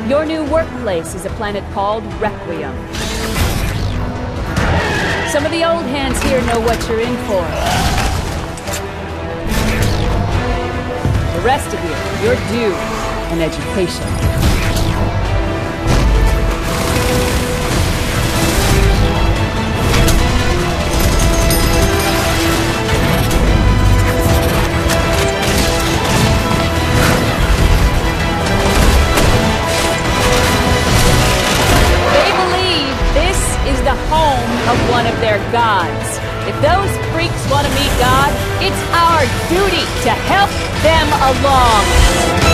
Your new workplace is a planet called Requiem. Some of the old hands here know what you're in for. The rest of you, you're due an education. The home of one of their gods. If those freaks want to meet God, it's our duty to help them along.